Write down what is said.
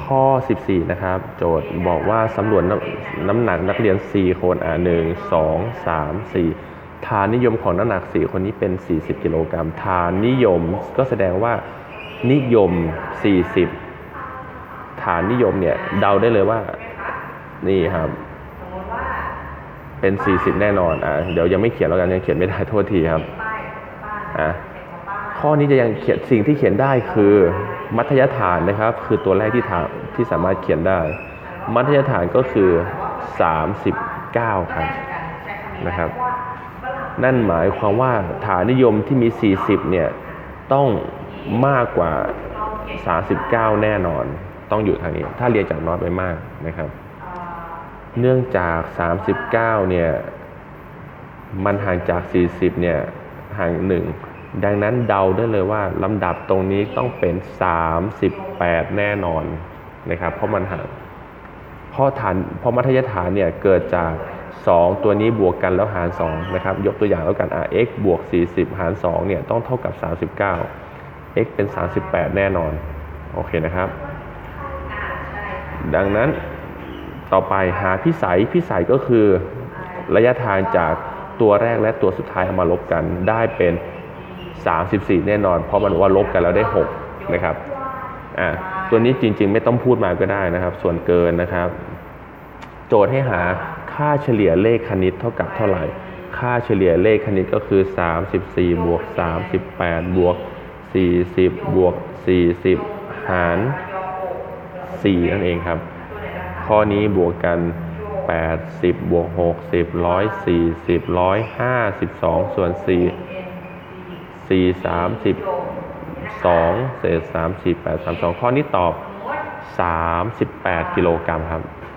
ข้อ 14 นะครับโจทย์บอกว่าสำรวจน้ำหนักนักเรียน 4 คน1 2 3 4ฐานนิยมของน้ำหนัก 4 คนนี้เป็น 40 กิโลกรัมฐานนิยมก็แสดงว่านิยม 40 ฐานนิยมเนี่ยเดาได้เลยว่านี่ครับเป็น 40 แน่นอนเดี๋ยวยังไม่เขียนแล้วกันยังเขียนไม่ได้โทษทีครับข้อนี้จะยังเขียนสิ่งที่เขียนได้คือมัธยฐานนะครับคือตัวแรกที่สามารถเขียนได้มัธยฐานก็คือ39ครับนะครับนั่นหมายความว่าฐานนิยมที่มี40เนี่ยต้องมากกว่า39แน่นอนต้องอยู่ทางนี้ถ้าเรียนจากน้อยไปมากนะครับเนื่องจาก39เนี่ยมันห่างจาก40เนี่ยห่าง1ดังนั้นเดาได้เลยว่าลำดับตรงนี้ต้องเป็น38แน่นอนนะครับเพราะมันห่างเพราะมัธยฐานเนี่ยเกิดจาก2ตัวนี้บวกกันแล้วหาร2นะครับยกตัวอย่างแล้วกันx บวก40หาร2เนี่ยต้องเท่ากับ39 x เป็น38แน่นอนโอเคนะครับดังนั้นต่อไปหาพิสัยก็คือระยะทางจากตัวแรกและตัวสุดท้ายเอามาลบกันได้เป็น34แน่นอนเพราะมันว่าลบกันแล้วได้6นะครับตัวนี้จริงๆไม่ต้องพูดมาก็ได้นะครับส่วนเกินนะครับโจทย์ให้หาค่าเฉลี่ยเลขคณิตเท่ากับเท่าไหร่ค่าเฉลี่ยเลขคณิตก็คือ34บวก38บวก40บวก40หาร4นั่นเองครับข้อนี้บวกกัน80บวก60 140 152ส่วน4 32เศษ3 4 8 32ข้อนี้ตอบ38กิโลกรัมครับ